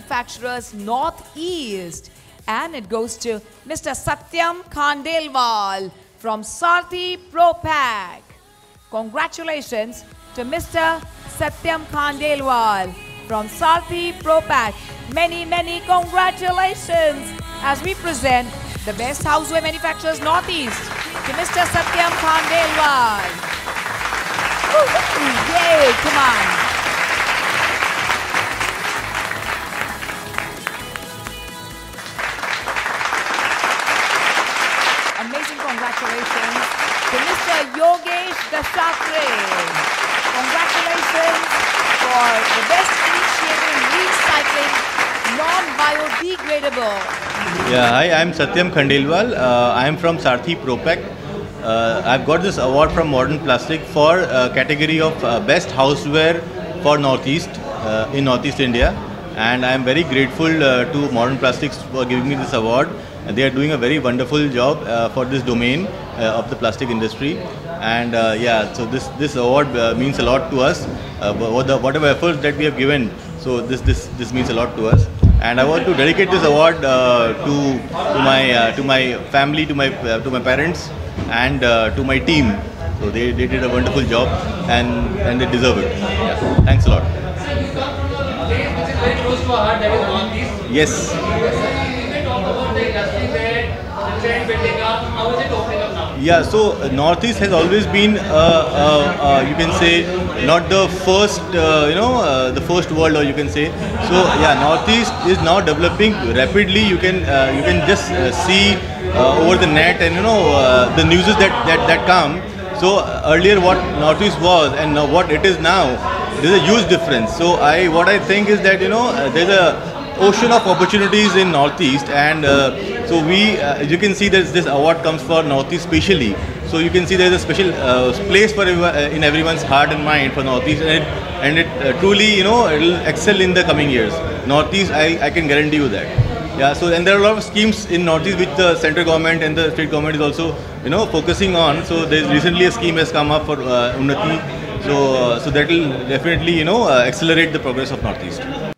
Manufacturers Northeast, and it goes to Mr. Satyam Khandelwal from Sarthi Propack. Congratulations to Mr. Satyam Khandelwal from Sarthi Propack. Many, many congratulations as we present the best houseware manufacturers Northeast to Mr. Satyam Khandelwal. Yay, come on. Amazing congratulations to Mr. Yogesh Dashatre. Congratulations for the best initiative in recycling non-biodegradable. Yeah, hi, I'm Satyam Khandelwal. I am from Sarthi Propack. I've got this award from Modern Plastic for category of best houseware for Northeast in Northeast India, and I am very grateful to Modern Plastics for giving me this award. They are doing a very wonderful job for this domain of the plastic industry, and yeah, so this award means a lot to us. Whatever efforts that we have given, so this means a lot to us. And I want to dedicate this award to my family, to my parents, and to my team. So they did a wonderful job, and they deserve it. Yeah. Thanks a lot. Yes. Yeah, so Northeast has always been, you can say, not the first, the first world, or you can say. So yeah, Northeast is now developing rapidly. You can just see over the net, and the news that come. So earlier, what Northeast was and what it is now, there's a huge difference. So what I think is that there's a ocean of opportunities in Northeast, and so you can see this award comes for Northeast specially. So you can see there's a special place for in everyone's heart and mind for Northeast, and it truly it'll excel in the coming years. Northeast, I can guarantee you that. Yeah. So and there are a lot of schemes in Northeast which the central government and the state government is also focusing on. So there's recently a scheme has come up for Unnati. So that will definitely accelerate the progress of Northeast.